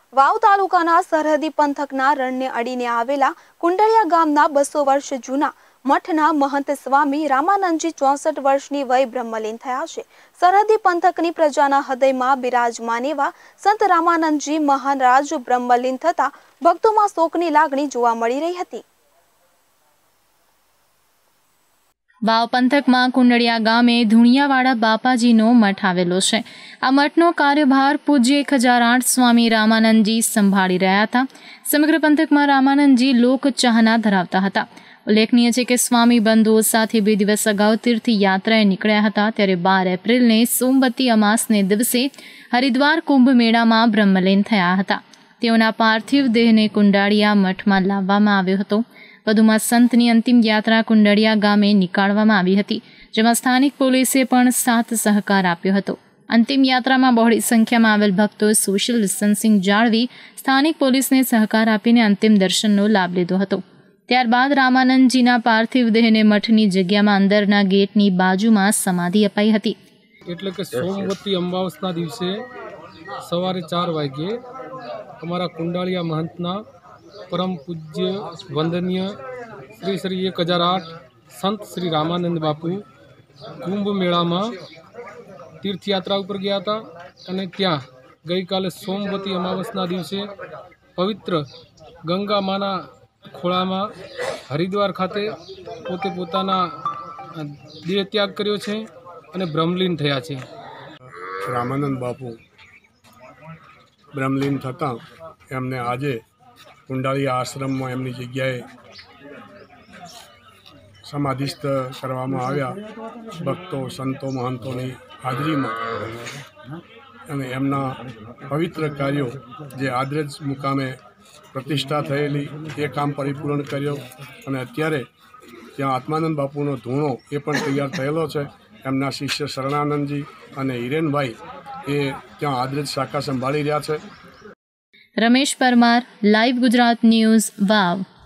વાવ તાલુકાના સરહદી પંથકના રણને અડીને આવેલા કુંડળિયા ગામના 200 વર્ષ જૂના મઠના મહંત સ્વામી રામાનંદજી 64 વર્ષની વય બ્રહ્મલીન થયા છે। સરહદી પંથકની પ્રજાના હૃદયમાં બિરાજમાન એવા સંત રામાનંદજી મહારાજ બ્રહ્મલીન થતા ભક્તોમાં શોકની લાગણી જોવા મળી રહી હતી। વાવ પંથકમાં કુંડળિયા ગામે ધુણિયાવાડા બાપાજીનો મઠ આવેલો છે। આ મઠનો કાર્યભાર પૂજ્ય 1008 સ્વામી રામાનંદજી સંભાળી રહ્યા હતા। સમગ્ર પંથકમાં રામાનંદજી લોક ચાહના ધરાવતા હતા। ઉલ્લેખનીય છે કે સ્વામી બંધુઓ સાથે 2 દિવસ અગાઉ તીર્થયાત્રાએ નીકળ્યા હતા, ત્યારે 12 એપ્રિલને સોમવતી અમાસને દિવસે હરિદ્વાર કુંભ મેળામાં બ્રહ્મલીન થયા હતા। તેઓના પાર્થિવ દેહને કુંડાળિયા મઠમાં લાવવામાં આવ્યો હતો। વધુમાં સંતની અંતિમ યાત્રા કુંડળિયા ગામે નીકાળવામાં આવી હતી, જેમાં સ્થાનિક પોલીસે પણ સાથ સહકાર આપ્યો હતો। અંતિમ યાત્રામાં બહોળી સંખ્યામાં આવેલ ભક્તોએ સોશિયલ ડિસ્ટન્સિંગ જાળવી સ્થાનિક પોલીસને સહકાર આપીને અંતિમ દર્શનનો લાભ લીધો હતો। ત્યારબાદ રામાનંદજીના પાર્થિવ દેહને મઠની જગ્યામાં અંદરના ગેટની બાજુમાં સમાધિ અપાઈ હતી। એટલે કે સોમવતી અમાવસના દિવસે સવારે 4 વાગ્યે અમારા કુંડાળિયા મહંતના परम पूज्य वंदनीय श्री श्री 1008 संत श्री रामानंद बापू कुंभ मेला में तीर्थयात्रा पर गया था અને ત્યાં ગઈકાલે સોમવતી અમાવસના દિવસે પવિત્ર ગંગા માના ખોળામાં હરિદ્વાર ખાતે પોતે પોતાના દેહ ત્યાગ કર્યો છે અને બ્રહ્મલીન થયા છે। રામાનંદ બાપુ બ્રહ્મલીન થતાં એમને આજે કુંડાળિયા આશ્રમમાં એમની જગ્યાએ સમાધિસ્થ કરવામાં આવ્યા ભક્તો સંતો મહંતોની હાજરીમાં। અને એમના પવિત્ર કાર્યો જે આદ્રજ મુકામે પ્રતિષ્ઠા થયેલી એ કામ પરિપૂર્ણ કર્યો અને અત્યારે ત્યાં આત્માનંદ બાપુનો ધૂણો એ પણ તૈયાર થયેલો છે। એમના શિષ્ય શરણાનંદજી અને હિરેનભાઈ એ ત્યાં આદ્રજ શાખા સંભાળી રહ્યા છે। રમેશ પરમાર, લાઈવ ગુજરાત ન્યૂઝ, વાવ।